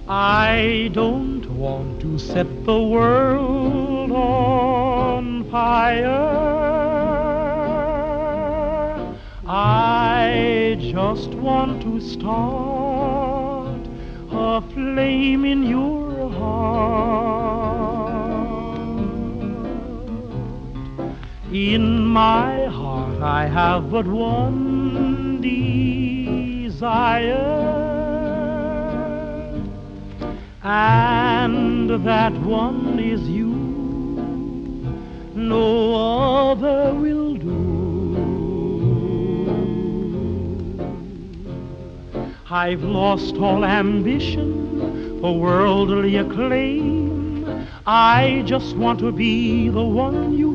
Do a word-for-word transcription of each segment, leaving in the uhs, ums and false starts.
I don't want to set the world on fire. I just want to start a flame in your heart. In my heart I have but one desire, and that one is you. No other will do. I've lost all ambition for worldly acclaim. I just want to be the one you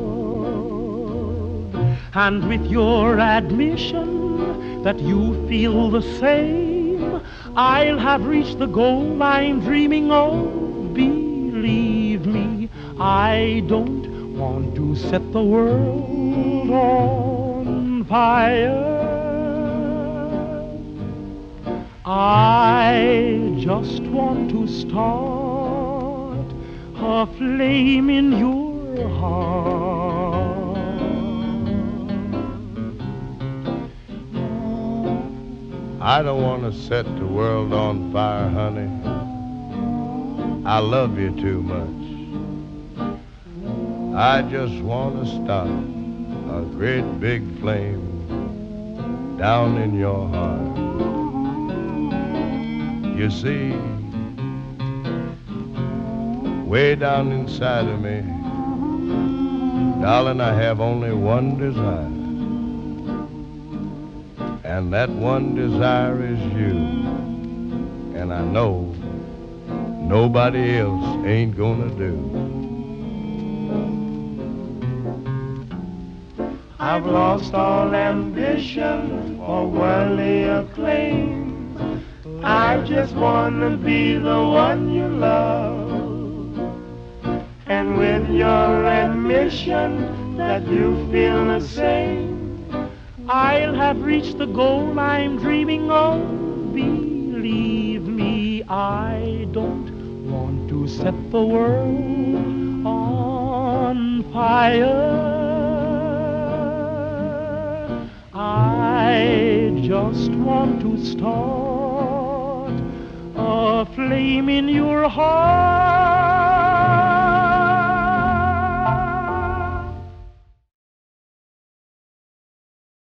love, and with your admission that you feel the same, I'll have reached the goal I'm dreaming of. Believe me, I don't want to set the world on fire. I just want to start a flame in your heart. I don't want to set the world on fire, honey. I love you too much. I just want to start a great big flame down in your heart. You see, way down inside of me, darling, I have only one desire. And that one desire is you. And I know nobody else ain't gonna do. I've lost all ambition for worldly acclaim. I just wanna be the one you love. And with your admission that you feel the same, I'll have reached the goal I'm dreaming of. Believe me, I don't want to set the world on fire. I just want to start a flame in your heart.